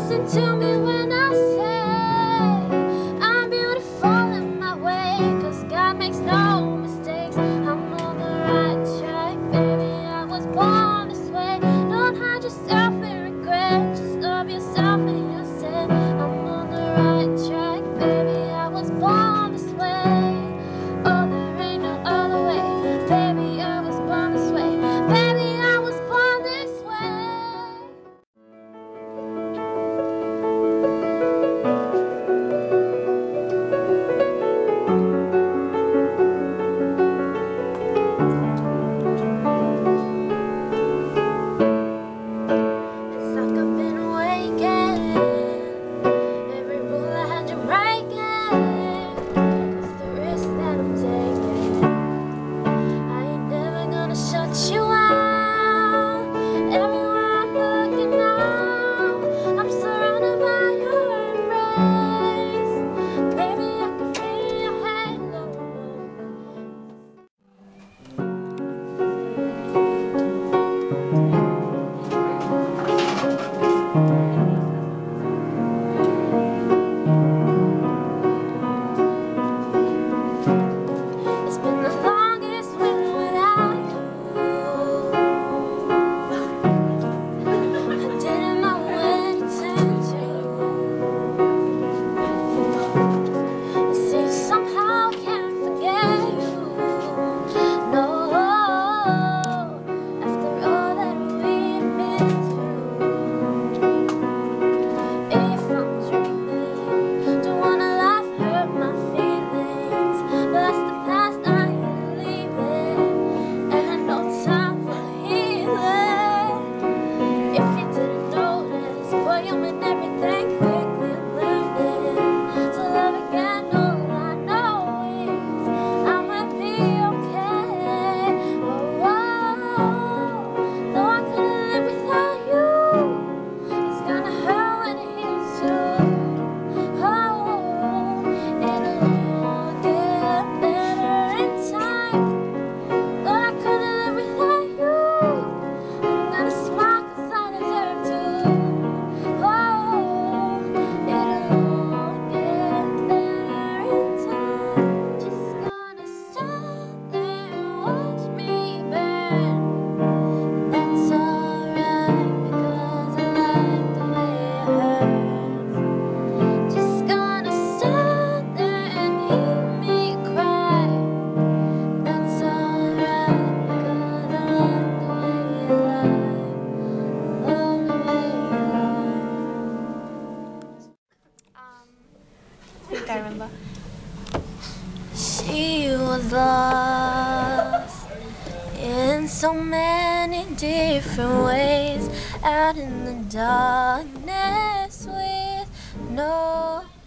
listen to me when I say I'm beautiful in my way, 'cause God makes no mistakes. I'm on the right track, baby, I was born this way. Don't hide yourself in regret, just love yourself and you'll say I'm on the right track, baby, I was born this way. Oh, there ain't no other way, baby, I was born this way. Baby, I was born this way. It's like I've been awakened. Every rule I had you breaking. It's the risk that I'm taking. I ain't never gonna shut you out. Everywhere I'm looking now, I'm surrounded by your embrace. Baby, I can feel your halo. It's been the longest winter without you. I didn't know where to turn to. You see, somehow I can't forget you. No, after all that we've been through. If I'm dreaming, don't wanna laugh, hurt my feelings. That's the past, I ain't leaving, and no time for healing. If you didn't notice, boy, you meant everything. Quickly I'm learning to love again. All I know is I'ma be okay. Oh, though I couldn't live without you, it's gonna hurt when it hits you. Oh, it'll all get better in time. Though I couldn't live without you, I'm gonna smile 'cause I deserve to. Oh, it'll all get better in time. Just gonna stand there and watch me burn. That's alright, because I like the way it hurts. Just gonna stand there and hear me cry. That's alright, because I like the way you lie. Love the way you lie. I think I remember. She was lost in so many different ways, out in the darkness with no